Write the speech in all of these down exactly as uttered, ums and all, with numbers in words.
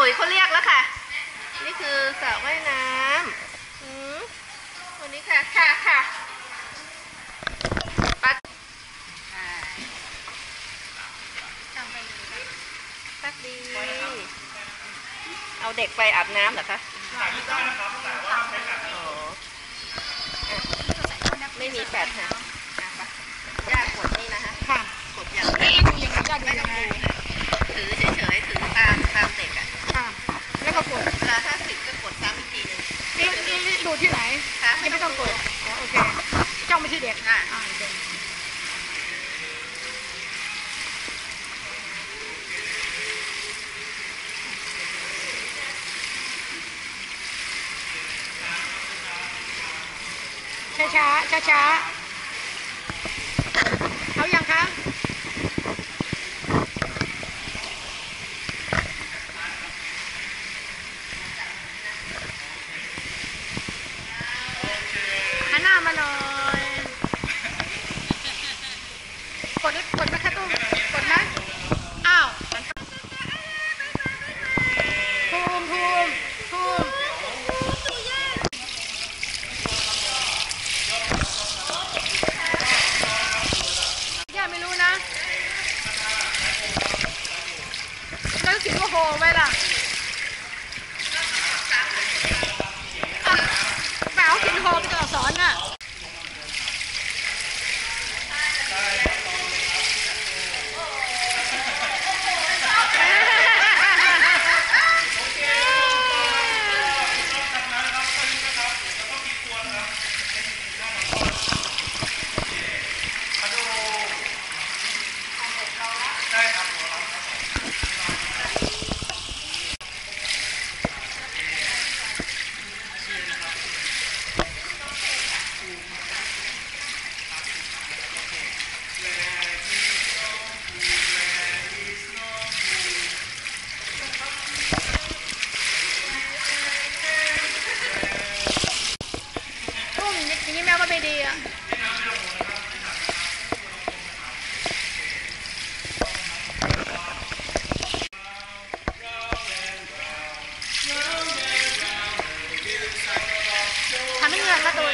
ตุ๋ยเขาเรียกแล้วค่ะนี่คือสระว่ายน้ำอืมวันนี้ค่ะค่ะค่ะปัดปัดดีเอาเด็กไปอาบน้ำเหรอคะไม่มีแปดค่ะย่ากดนี่นะคะค่ะกดอย่างนี้ไม่ต้องดูถือเฉยๆถือตามตามเด็กอ่ะค่ะแล้วก็กดเวลาถ้าสิบก็กดซ้ำอีกทีนึงนี่นี่ดูที่ไหนคะไม่ต้องกดอ๋อโอเคจ้องไปที่เด็กอ่าช้าช้าช้าช้าเอาอย่างคะหันหน้ามาหน่อยกดกดไหมคะตุ้มกดไหมอ้าวภูมิภูมิภูมิไม่รู้นะแล้วเขียนว่าโฮไว้ล่ะเปล่าเขียนโฮเป็นตัวอักษรน่ะอย่างนี้แมวก็ไม่ดีอ่ะทำให้เงินละตัว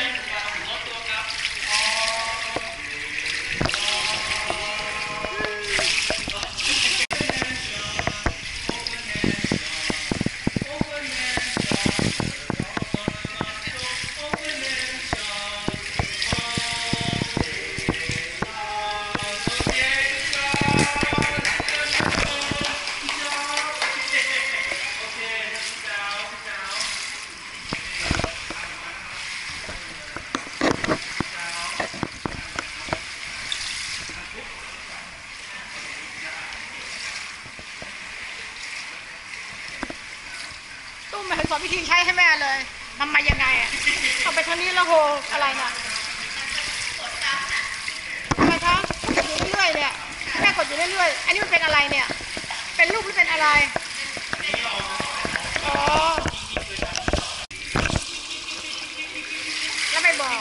ตุ้มมาสอนวิธีใช้ให้แม่เลยทำมายังไงอ่ะเอาไปทางนี้แล้วโหอะไรน่ะทำไมคะอยู่เรื่อยๆเนี่ยแม่กดอยู่เรื่อยๆอันนี้มันเป็นอะไรเนี่ยเป็นรูปหรือเป็นอะไรอ๋อแล้วไม่บอก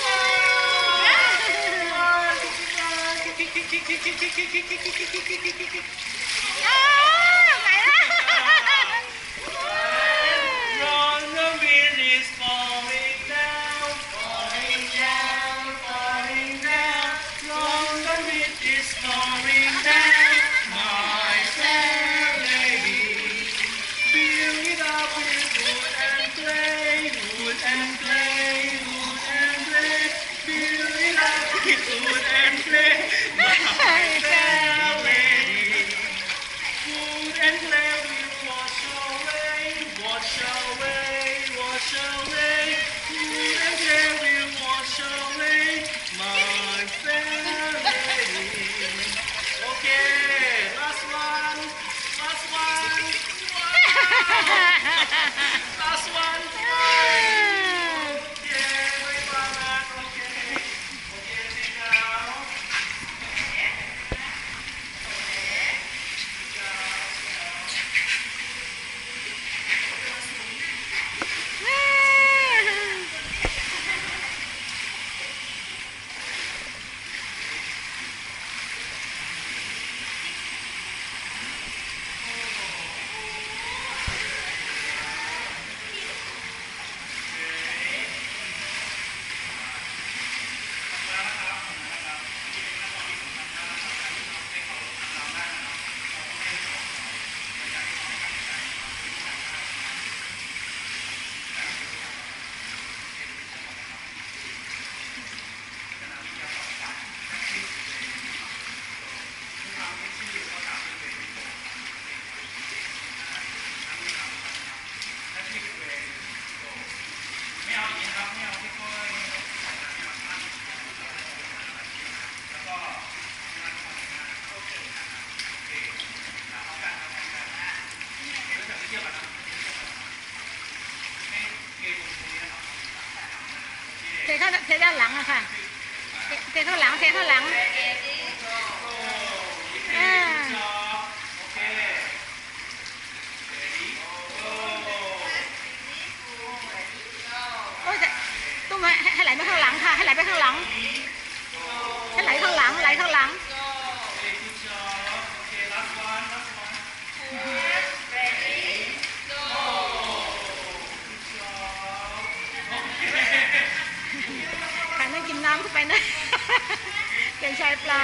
ไหนล่ะ Run, the wind is falling down, falling down, falling down. Run, the wind is falling down, my fair lady. Build it up with wood and clay, wood and clay, wood and clay. Build it up with wood and clay, my fair lady. Wood and clay will wash away, wash away, wash away. Wood and clay will wash away, my fair lady. Okay, last one, last one. Last one. Okay, very well. Okay, okay, sit down.ไม่เอาอย่างนี้นะครับไม่เอาที่ค่อยแล้วก็งานของงานโอเคโอเคเอากันเอากันแล้วจะไปเที่ยวกันนะให้เกย์ตรงนี้นะครับเทเข้าเทด้านหลังอะค่ะเทเทเข้าหลังเทเข้าหลังอ่าโอเคโอ้ยแต่ตุ้มให้ให้ไหลไปข้างหลังค่ะให้ไหลไปข้างหลังให้ไหลข้างหลังไหลข้างหลัง Okay, good job. Okay, last one, last one. กัน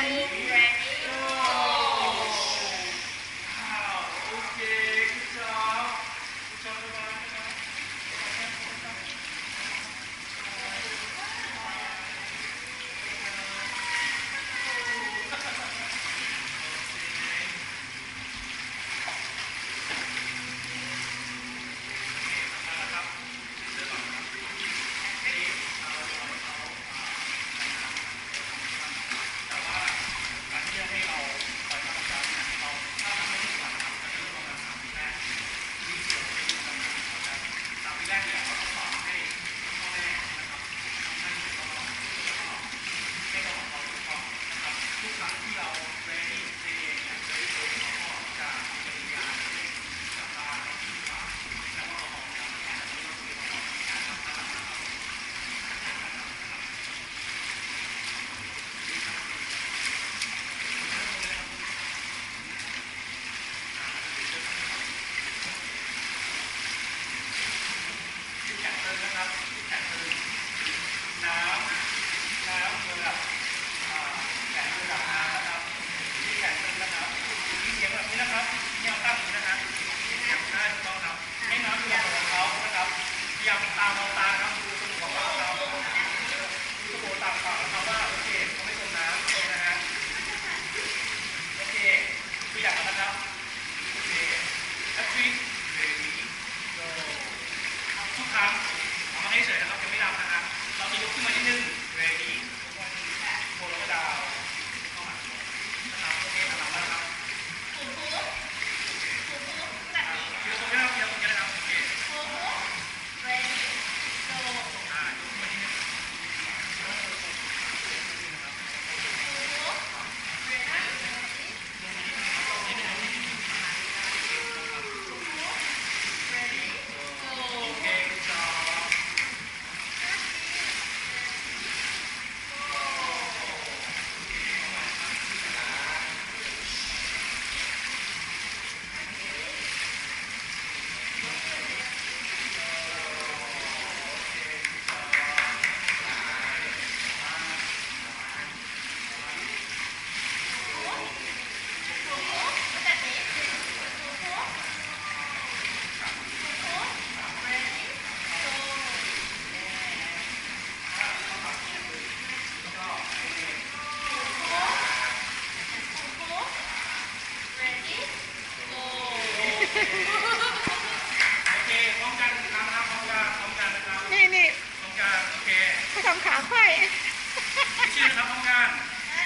นี่นี่เขาทำขาไขว้ชื่อครับทำงาน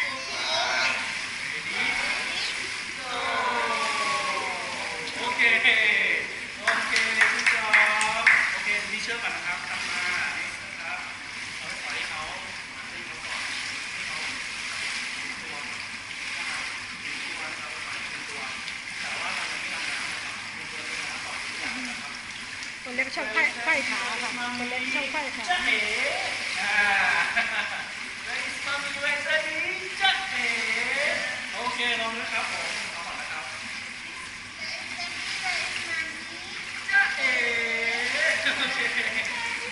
โอเคโอเคคุณจอบโอเคมีเชื่อก่อนนะครับทำมานะครับเราปล่อยให้เขาให้เขาก่อนให้เขาตัวนะครับตัวเราปล่อยเป็นตัวแต่ว่าเราไม่ทำน้ำเป็นตัวเป็นน้ำก่อนทุกอย่างนะครับคนเล็กชอบไขว้ไขว้ขาค่ะคนเล็กชอบไขว้ขาจ๊ะเอ๋อ่าเลยสมามีเวสนี้จ๊ะเอ๋โอเคลองนะครับผมเอาก่อนนะครับจ๊ะเอ๋โอเคจ๊ะเอ๋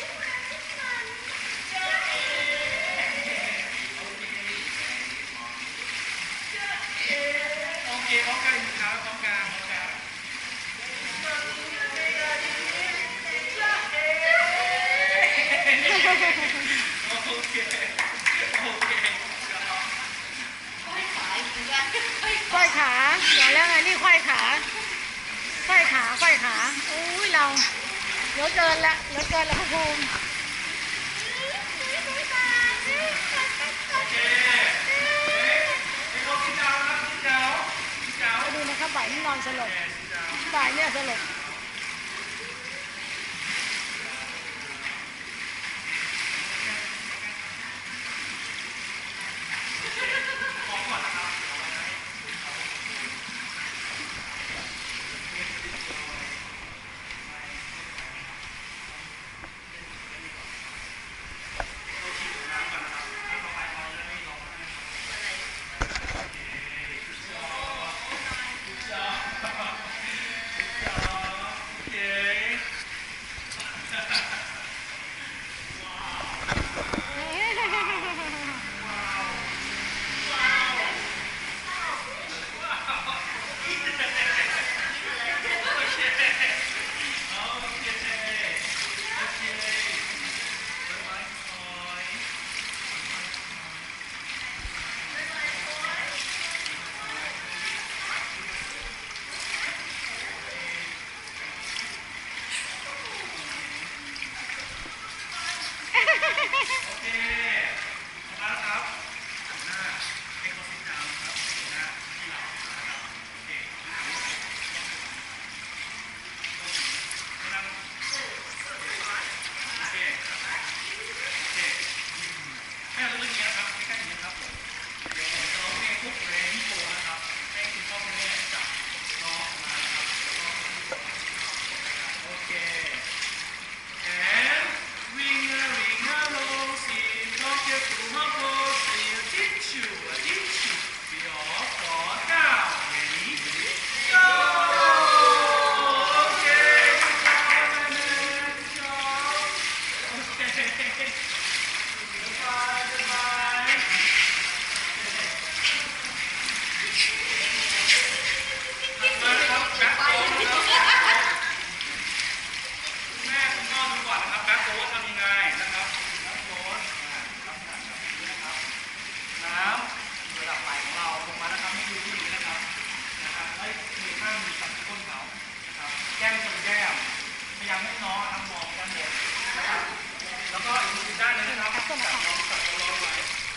โอเคจ๊ะเอ๋โอเคพร้อมกันอีกครั้งพร้อมกันพร้อมกันโอเคโอเคไขว้ขาบอกแล้วไงนี่ไขว้ขาไขว้ขาไขว้ขาอุ้ยเราเหลือเกินละเหลือเกินละพระภูมิดูนะครับบ่ายนี่นอนสลบบ่ายเนี่ยสลบด้านนึงนะครับจับน้องจับน้องไว้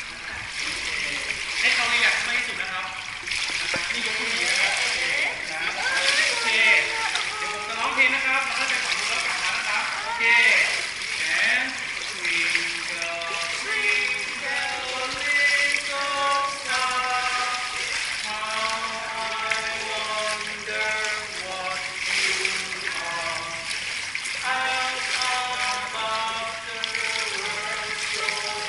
ให้เขารีแลกซ์มากที่สุดนะครับนี่ยกผู้หญิงนะครับโอเคนะโอเคเดี๋ยวผมจะร้องเพลงนะครับแล้วก็จะขอดูแล้วกลับมานะครับโอเค and twinkle twinkle little star how I wonder what you are out above the world so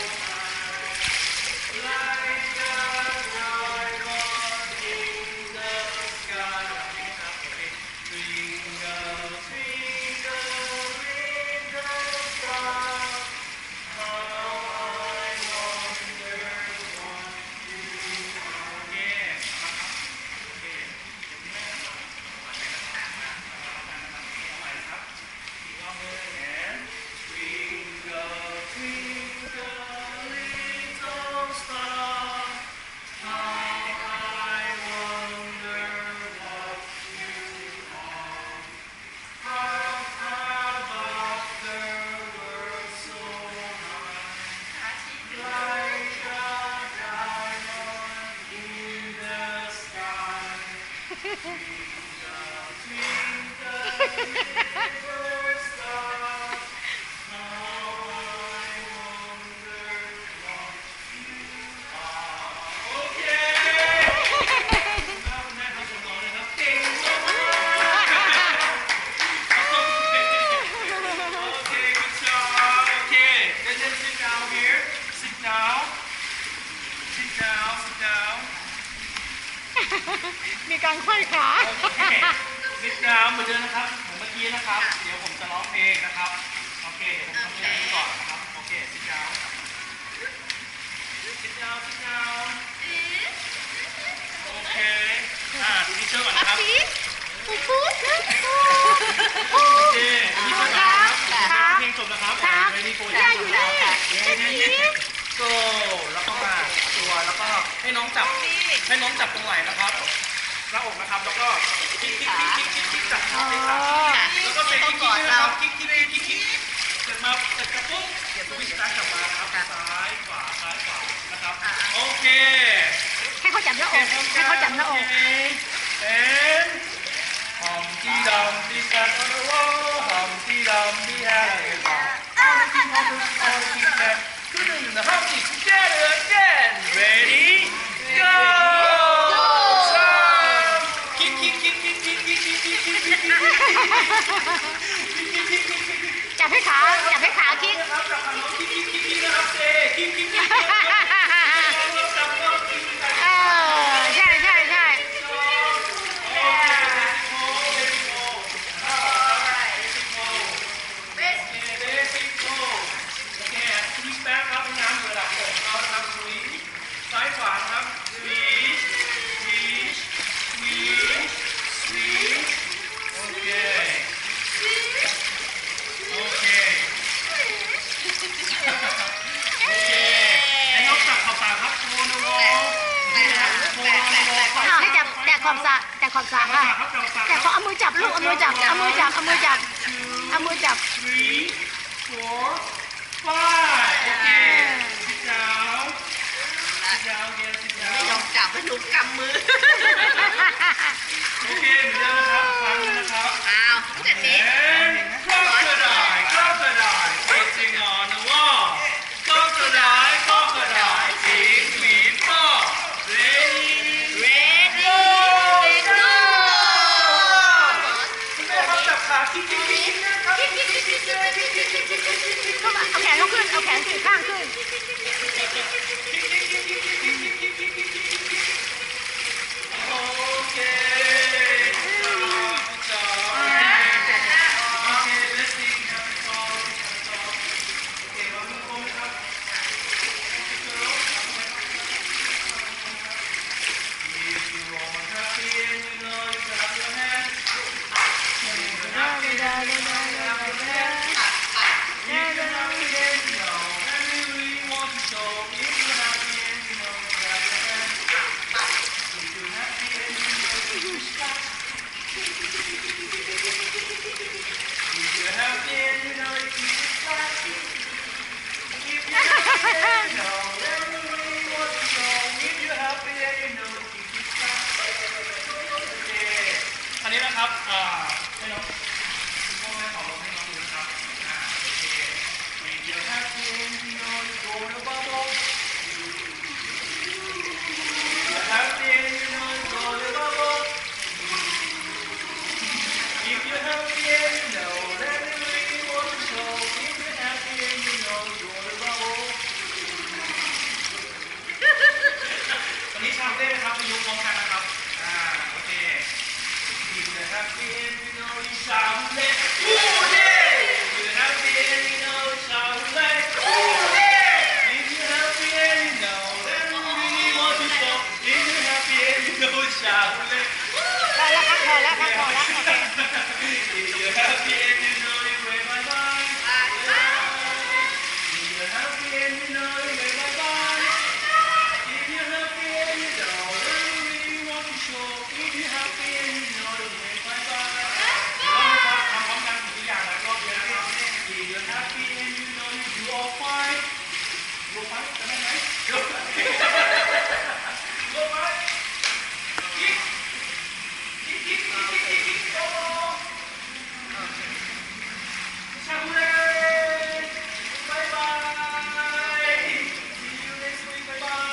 high like a diamond in the sky นะครับโอเค twinkle twinkle little star how I wonder what you are โอเคนะครับโอเคAnd twinkle, twinkle, little star, how I wonder what you are. Out above the world so high, like a diamond in the sky. Twinkle, twinkle, little star, how I wonder what you are. Okay. แม่ครับผมร้องเลยครับเก่งมากโอเค good job. Okay, then just sit down here. Sit down. Sit down. Sit down. มีการไขว้ขาโอเค sit down เหมือนเดิมนะครับเหมือนเมื่อกี้นะครับ เดี๋ยวผมจะร้องเพลงนะครับ โอเค เดี๋ยวผมทำเพลงก่อนนะครับ โอเค sit down sit down sit down โอเค อ่าดูที่เชื่อก่อนนะครับปุ๊บปุ๊บโอเคดูที่เชื่อก่อนนะครับเดี๋ยวผมจะร้องเพลงจบนะครับครับ ready for ย่าอยู่นี่ go แล้วก็มาตัวแล้วก็ให้น้องจับ ให้น้องจับตรงไหล่นะครับหน้าอกนะครับ แล้วก็คลิกคลิกคลิกคลิกคลิกจับคลิกขาแล้วก็เป็นคลิกคลิกนะครับคลิกคลิกคลิกคลิกเสร็จมาเสร็จกระปุ๊บเดี๋ยววิ่งซ้ายกลับมานะครับซ้ายขวาซ้ายขวานะครับโอเคให้เขาจับหน้าอกให้เขาจับหน้าอก And Humpty Dumpty sat on the wall Humpty Dumpty had a good laugh All the king of the all the king said couldn't the Humpty together again Ready Go Time Kick kick kick kick kick kick kick kick kick kick kick จับให้ขาจับให้ขาคิกนะครับจับขาน้องคิกคิกคิกคิกนะครับเจคิกคิกคิกคิกจับน้องคิกคิกเออใช่ใช่ใช่ ซ้ายขวาครับ swish swish swish swish โอเค โอเค โอเคให้น้องจับขอบตาครับโชว์นะวอนี่ครับโชว์นะวอเอาให้จับแตะขอบสระแตะขอบสระจับค่ะครับจับตาแต่ขอเอามือจับลูกเอามือจับเอามือจับเอามือจับเอามือจับ three four five โอเค sit down sit down again sit ไม่ยอ down มจับให้หนูกำมือโอเคเหมือนเดิมนะครับฟังเลยนะครับอ้าวเสร็จนี้ And crocodile, crocodile sitting on the wall. Crocodile, crocodile, big green ball. Ready, ready go, let's go. go คุณแม่ครับจับขาคิกคิกคิกคิกนะครับคิกคิกคิกคิกคิกคิกคิกคิกคิกคิกคิกคิกเอาแขนเขาขึ้นเอาแขนสี่ข้างขึ้น Okay. นะครับอ่าให้น้องคุณพ่อแม่ขอลงให้น้องดูนะครับอ่าโอเค If you're happy and you know you go to bubble If you're happy and you know you go to bubble If you're happy and you know that you really want to show If you're happy and you know you go to bubble วันนี้ชาวเต้นะครับประยุกต์พร้อมกันนะครับอ่าโอเค If you're happy and you know you shout let Ooh yeah If you're happy and you know you shout let Ooh yeah If you're happy and you know that you really want to show If you're happy and you know you shout let พอแล้วครับพอแล้วครับพอแล้วโอเค If you're happy and you know you wave bye bye If you're happy and you know you wave bye bye If you're happy and you know that you really want to show If you're happy and you know you wave bye bye รอบนะครับทำพร้อมกันทุกอย่างนะรอบเดียวนะครับ If you're happy and you know you do all fine do all fine จะได้ไหม do all fine do all fine กิ๊กกิ๊กกิ๊กกิ๊กกิ๊กกิ๊กโอ้ชาบูเล่บายบาย See you next week บายบาย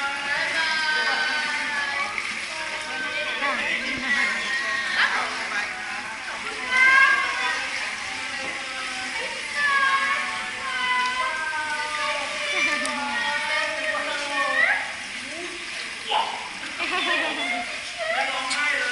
ไม่ร้องไห้เลย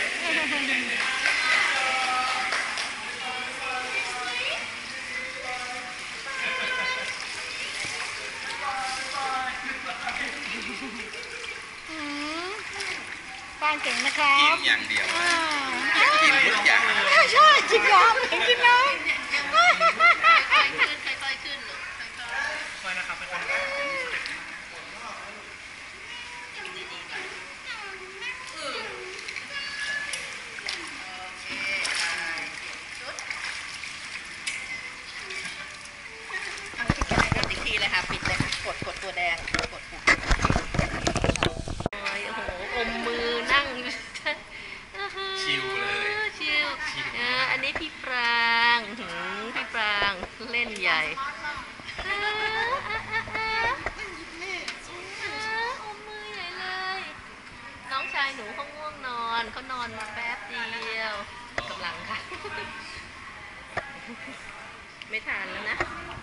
อืมฟางเก่งนะครับกินอย่างเดียวอ่ากินทุกอย่างใช่ใช่กินน้ำเห็นกินน้ำค่อยๆขึ้นค่อยๆขึ้นลูกค่อยๆไปนะครับไปครับดีๆก่อนอือโอเคได้ชุดเอาปิดกันเลยอีกทีเลยค่ะปิดเลยค่ะกดกดตัวแดงกดปุ่มโอ้ยโอ้โหอมมือนั่งชิลเลยชิลเอออันนี้พี่ปรางหืมพี่ปรางเล่นใหญ่อ่าอ่าอ่าอ่าอ่าอมมือใหญ่เลย น้องชายหนูเขาง่วงนอนเขานอนมาแป๊บเดียวกำลังค่ะ ไม่ทานแล้วนะ